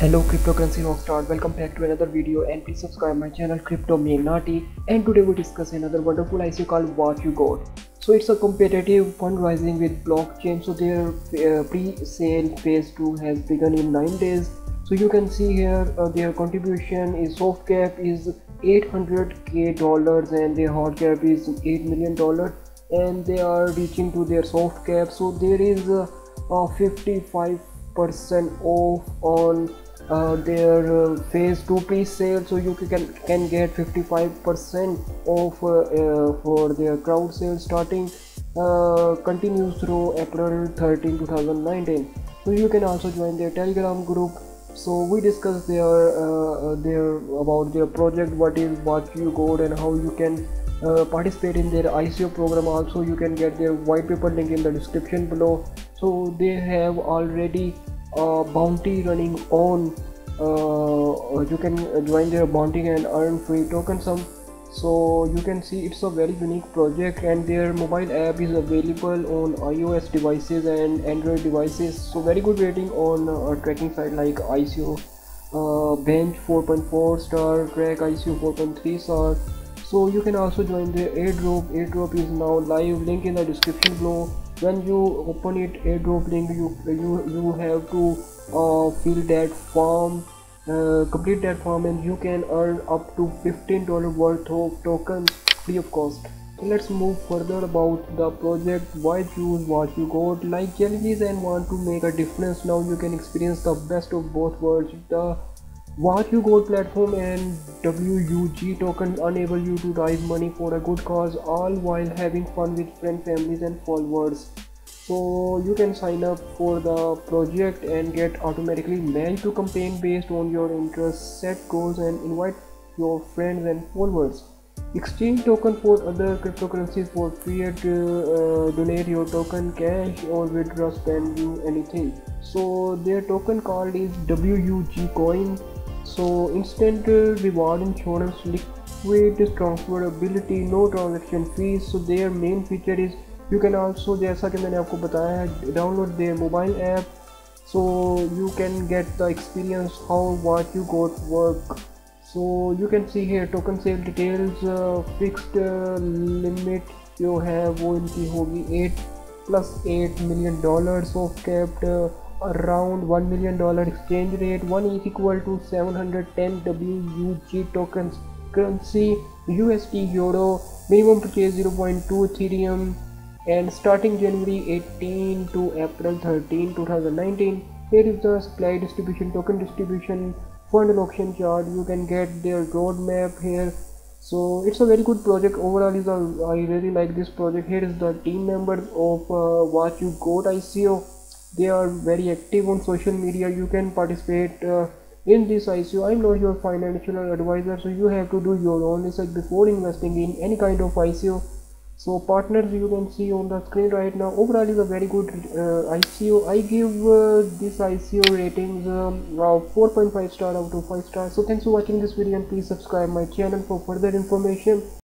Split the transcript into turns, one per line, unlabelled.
Hello cryptocurrency rockstar, welcome back to another video and please subscribe my channel Crypto Magnati. And today we discuss another wonderful ICO called What You Got. So it's a competitive fundraising with blockchain. So their pre-sale phase 2 has begun in 9 days. So you can see here their contribution is soft cap is $800k and their hard cap is $8 million, and they are reaching to their soft cap. So there is a 55% off on their phase 2 pre-sale, so you can get 55% off for their crowd sale starting continues through April 13 2019. So you can also join their Telegram group. So we discussed their about their project, what you got and how you can participate in their ICO program. Also you can get their white paper link in the description below. So they have already bounty running on. You can join their bounty and earn free token sum. So you can see it's a very unique project, and their mobile app is available on iOS devices and Android devices. So very good rating on a tracking site like ICO Bench 4.4 star, Track ICO 4.3 star. So you can also join the airdrop is now live, link in the description below. When you open it, airdrop link, you have to fill that form, complete that form, and you can earn up to $15 worth of tokens free of cost. So let's move further about the project. Why choose What You Got? Like jellyfish and want to make a difference, now you can experience the best of both worlds. The What You Got platform and WUG token enable you to raise money for a good cause, all while having fun with friends, families and followers. So you can sign up for the project and get automatically matched to campaign based on your interests, set goals and invite your friends and followers. Exchange token for other cryptocurrencies for fiat, donate your token, cash or withdraw, spend you anything. So their token called is WUG coin. So instant reward insurance, liquid transferability, no transaction fees. So their main feature is you can also, जैसा कि मैंने आपको बताया है, download their mobile app so you can get the experience how What You Got work. So you can see here token sale details, fixed limit जो है वो इनकी होगी 8 million soft capped, around $1 million exchange rate, 1 ETH equal to 710 WUG tokens, currency USD euro, minimum purchase 0.2 Ethereum, and starting January 18 to April 13 2019. Here is the supply distribution, token distribution, fund and auction chart. You can get their roadmap here. So it's a very good project overall. I really like this project. Here is the team members of What You Got ICO. They are very active on social media. You can participate in this ICO. I'm not your financial advisor, so you have to do your own research before investing in any kind of ICO. So partners you can see on the screen right now. Overall is a very good ICO. I give this ICO ratings 4.5 star out of 5 stars. So thanks for watching this video and please subscribe my channel for further information.